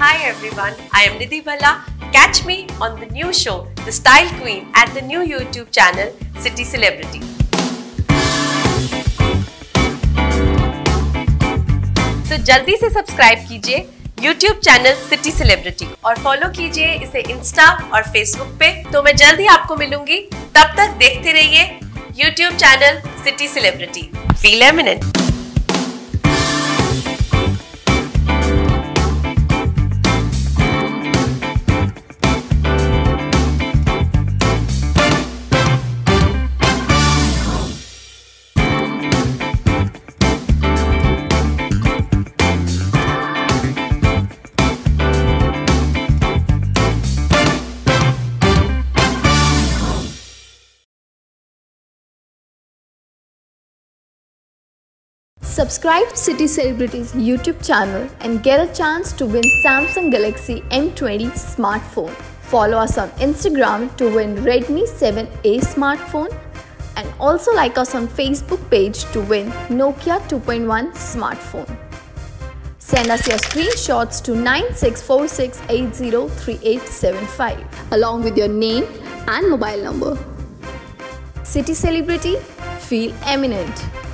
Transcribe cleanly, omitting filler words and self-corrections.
Hi everyone, I am Nidhi Bhalla. Catch me on the new show, The Style Queen, at the new YouTube channel, City Celebrity. तो जल्दी से subscribe कीजिए YouTube channel city celebrity और follow कीजिए इसे Insta और Facebook पे। तो मैं जल्द ही आपको मिलूंगी, तब तक देखते रहिए YouTube channel city celebrity. Feel eminent. Subscribe to City Celebrities YouTube channel and get a chance to win Samsung Galaxy M20 smartphone. Follow us on Instagram to win Redmi 7A smartphone and also like us on Facebook page to win Nokia 2.1 smartphone. Send us your screenshots to 9646803875 along with your name and mobile number. City Celebrity, feel eminent.